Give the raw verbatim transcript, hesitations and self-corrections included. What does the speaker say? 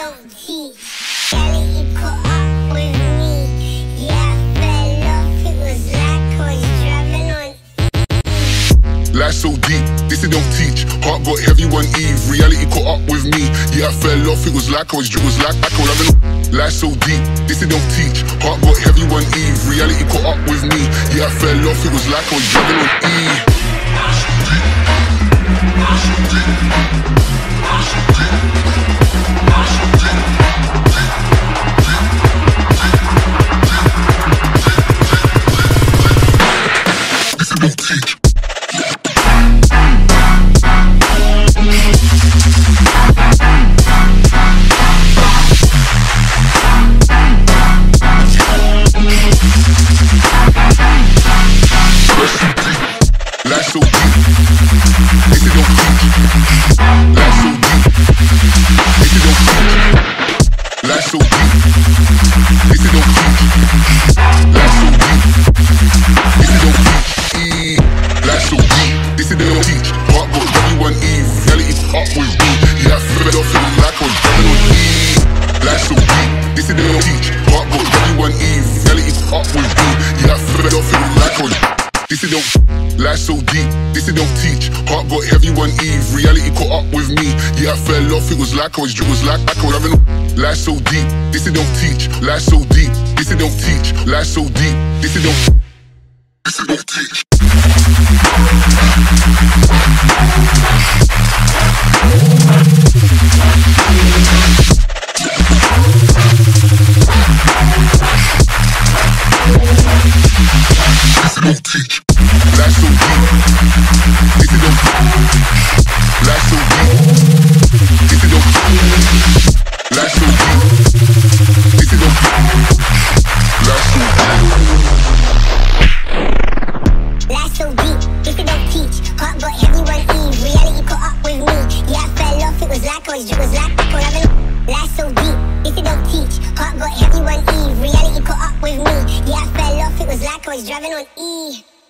don't teach. Reality caught up with me. Yeah, I fell off, it was like I was driving on. Life so deep, this it don't teach. Heart got heavy one eve, reality caught up with me. Yeah, I fell off, it was like I was, it was like I was having. Life so deep, this it don't teach. Heart got heavy one eve, reality caught up with me. Yeah, I fell off, it was like I was driving on E. This it don't teach. Life so deep, this it don't teach. Life so deep, this it don't teach. Life so deep, this it don't teach. Life so deep, this it don't teach. E. Life so deep, this it don't teach. Heart got everyone Eve, reality up with me. Yeah, I fell off it like I was driving on E. Life so deep, this it don't teach. Heart got everyone Eve, reality up with me. Yeah, I fell off it like I was. This it don't. Life so deep, this it don't teach. Heart got heavy one eve, reality caught up with me. Yeah, I fell off, it was like I was, it was like I was having. Life so deep, this it don't teach. Life so deep, this it don't teach. Life so deep, this it don't. This it don't teach. This it don't teach. Life so deep, this it don't. Life so deep, this it don't. Life so deep, this it don't. Life so deep. Life so deep, this it don't teach. Heart got heavy one eve, reality caught up with me. Yeah, I fell off, it was like I was, it was like I was having. Life so deep, this it don't teach. Heart got heavy one eve, reality caught up with me. Yeah, I fell off, it was like I was driving on E.